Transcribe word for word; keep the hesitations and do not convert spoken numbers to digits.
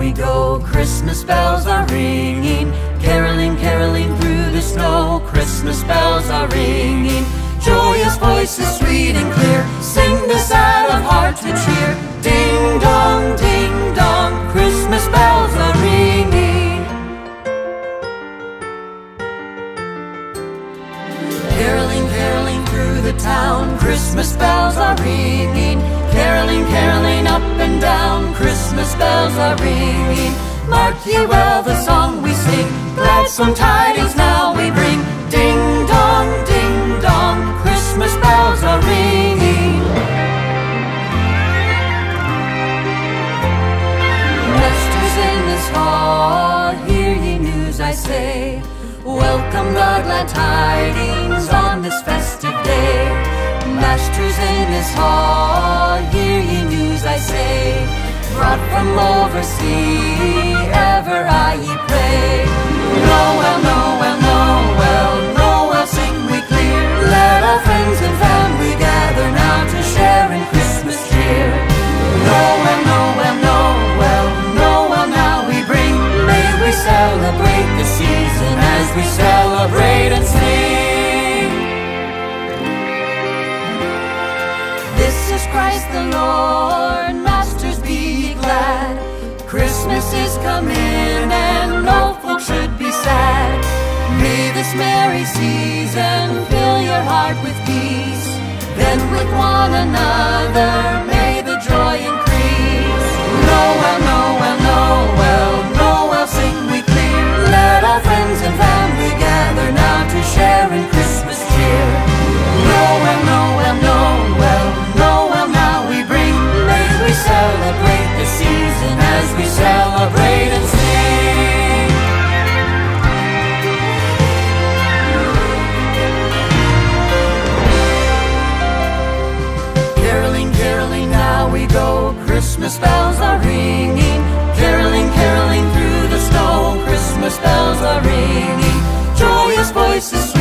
we go, Christmas bells are ringing. Caroling, caroling through the snow, Christmas bells are ringing. Joyous voices sweet and clear, sing this out of heart to cheer. Ding dong, ding dong, Christmas bells are ringing. Caroling, caroling through the town, Christmas bells are ringing. Caroling, caroling up and down, Christmas bells are ringing. Mark ye well the song we sing, gladsome tidings now we bring. Ding dong, ding dong, Christmas bells are ringing. Masters in this hall, hear ye news I say. Welcome the glad tidings on this festive day. Masters in this hall, hear ye news I say. Brought from oversea, ever I ye pray. Noel, Noel, Noel, Noel sing we clear. Let all friends and family gather now to share in Christmas cheer. Noel, Noel, Noel, Noel now we bring. May we celebrate the season as we celebrate and sing. This is Christ the Lord, masters be ye glad. Christmas is come in and no folk should be sad. May this merry season fill your heart with peace. Then with one another may the joy increase. Noel, Noel, Noel, Noel sing we clear. Let all friends and family gather now to share in Christmas cheer. Noel, Noel, Noel, Noel now we bring. May we celebrate the season as we celebrate and sing. Caroling, caroling now we go, Christmas bells are ringing. Caroling, caroling through the snow, Christmas bells are ringing. Joyous voices